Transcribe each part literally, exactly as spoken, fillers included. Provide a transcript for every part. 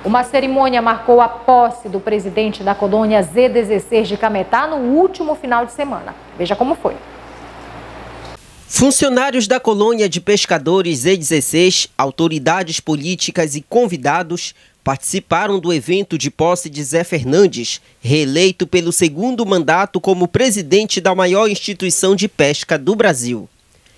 Uma cerimônia marcou a posse do presidente da colônia Z dezesseis de Cametá no último final de semana. Veja como foi. Funcionários da colônia de pescadores Z dezesseis, autoridades políticas e convidados participaram do evento de posse de Zé Fernandes, reeleito pelo segundo mandato como presidente da maior instituição de pesca do Brasil.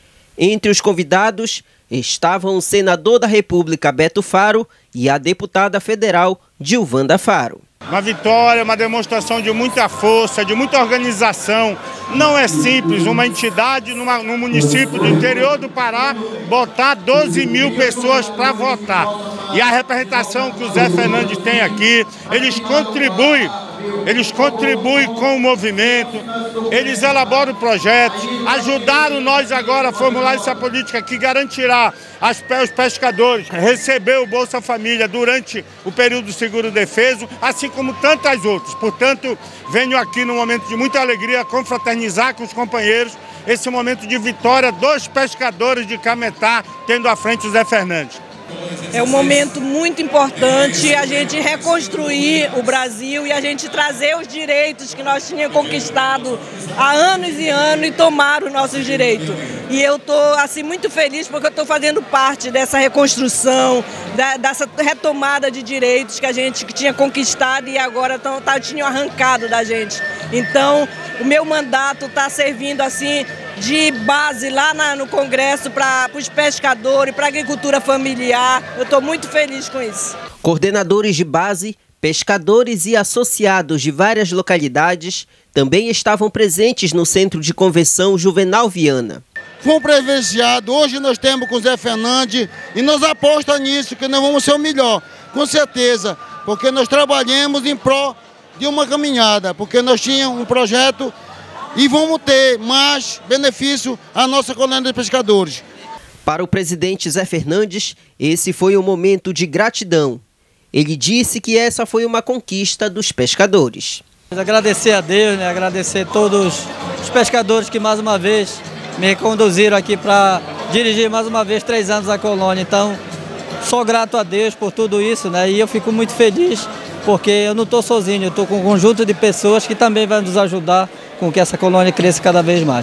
Entre os convidados estavam o senador da República Beto Faro e a deputada federal Dilvanda Faro. Uma vitória, uma demonstração de muita força, de muita organização. Não é simples uma entidade numa, num município do interior do Pará botar doze mil pessoas para votar. E a representação que o Zé Fernandes tem aqui, eles contribuem, eles contribuem com o movimento, eles elaboram projetos, ajudaram nós agora a formular essa política que garantirá aos pescadores receber o Bolsa Família durante o período do seguro-defeso, assim como tantas outras. Portanto, venho aqui num momento de muita alegria confraternizar com os companheiros esse momento de vitória dos pescadores de Cametá, tendo à frente o Zé Fernandes. É um momento muito importante a gente reconstruir o Brasil e a gente trazer os direitos que nós tínhamos conquistado há anos e anos e tomar os nossos direitos. E eu estou assim, muito feliz porque eu estou fazendo parte dessa reconstrução, da, dessa retomada de direitos que a gente que tinha conquistado e agora tão, tá, tinham arrancado da gente. Então, o meu mandato está servindo assim de base lá na, no Congresso para os pescadores, para a agricultura familiar. Eu estou muito feliz com isso. Coordenadores de base, pescadores e associados de várias localidades também estavam presentes no Centro de Convenção Juvenal Viana. Foi um privilegiado. Hoje nós temos com o Zé Fernandes e nós apostamos nisso, que nós vamos ser o melhor, com certeza, porque nós trabalhamos em prol de uma caminhada, porque nós tínhamos um projeto e vamos ter mais benefício à nossa colônia de pescadores. Para o presidente Zé Fernandes, esse foi um momento de gratidão. Ele disse que essa foi uma conquista dos pescadores. Agradecer a Deus, né? Agradecer a todos os pescadores que mais uma vez me reconduziram aqui para dirigir mais uma vez três anos a colônia. Então, sou grato a Deus por tudo isso, né? E eu fico muito feliz porque eu não estou sozinho, eu estou com um conjunto de pessoas que também vai nos ajudar com que essa colônia cresça cada vez mais.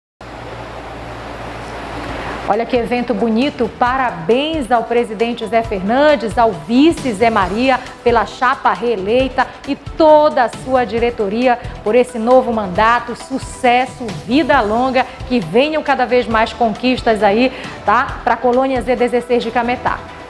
Olha que evento bonito, parabéns ao presidente Zé Fernandes, ao vice Zé Maria, pela chapa reeleita e toda a sua diretoria por esse novo mandato, sucesso, vida longa, que venham cada vez mais conquistas aí, tá? Para a colônia Z dezesseis de Cametá.